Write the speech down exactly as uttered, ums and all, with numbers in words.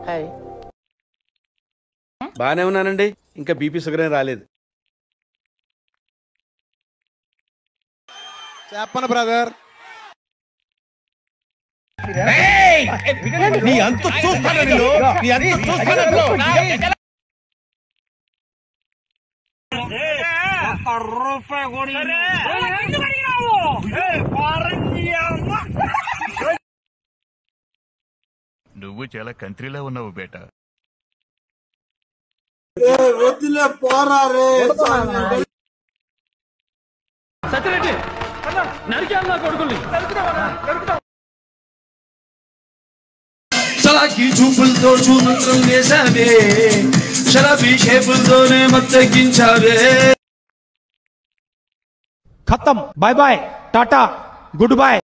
Hi. బానే ఉన్నానండి, ఇంకా బీపీ షుగర్ ఏం రాలేదు. చెప్పను బ్రదర్. నువ్వు చాలా కంట్రీలో ఉన్నావు బేట. సత్యరెడ్డి నరికేయాలి కొడుకుల్ని. చలాకి చూపులతో చూపులు వేసావే, షరాబీ షేపులతోనే మత్తెక్కించావే. ఖతం. బాయ్ బాయ్, టాటా, గుడ్ బాయ్.